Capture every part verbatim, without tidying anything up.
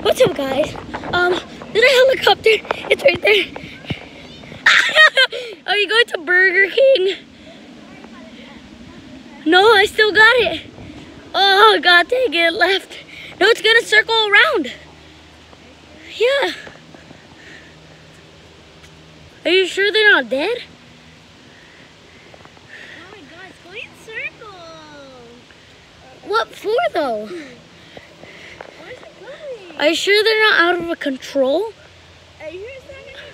What's up, guys? Um, there's a helicopter. It's right there. Are you going to Burger King? No, I still got it. Oh, God dang it, left. No, it's gonna circle around. Yeah. Are you sure they're not dead? Oh my God, it's going in circles. What for, though? Where's it going? Are you sure they're not out of control? Are you sure it's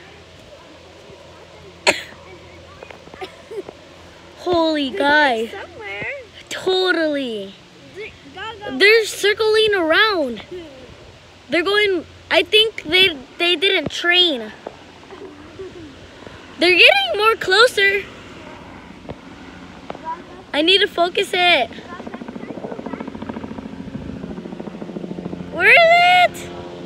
not Holy gonna guys. somewhere? Totally. Go, go. They're circling around. They're going, I think they they didn't train. They're getting more closer. I need to focus it. Where is it?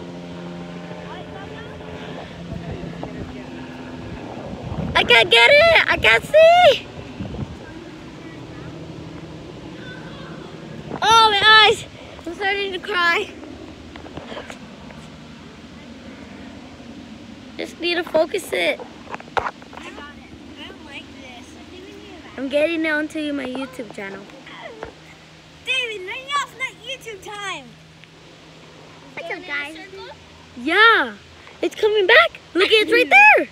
I can't get it. I can't see. Oh, my eyes. I'm starting to cry. Just need to focus it. I got it. I don't like this. I think we need that. I'm getting it onto my YouTube channel. David, right now it's not YouTube time. What's up, guys? Yeah, it's coming back. Look, it's right there.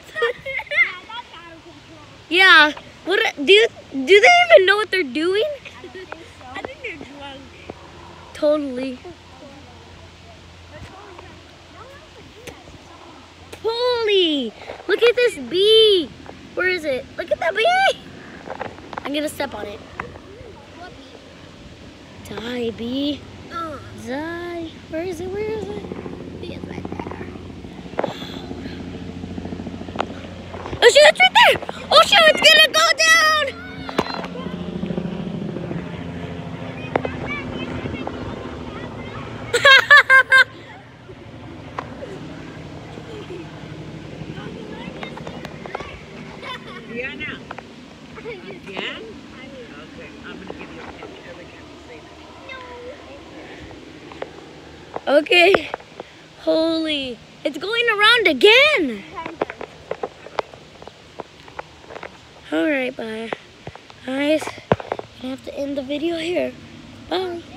Yeah. What do you, do they even know what they're doing? I think so. I think they're drunk. Totally. Holy! Look at this bee. Where is it? Look at that bee. I'm gonna step on it. Die, bee. Uh, Die. Where is it? Where is it? it's right there. Oh shoot, it's right there! Oh shoot, it's gonna go down! Diana, again? Okay, I'm gonna give you a picture every time you say that. Okay. Holy. It's going around again. Alright, bye. Guys, I have to end the video here. Bye.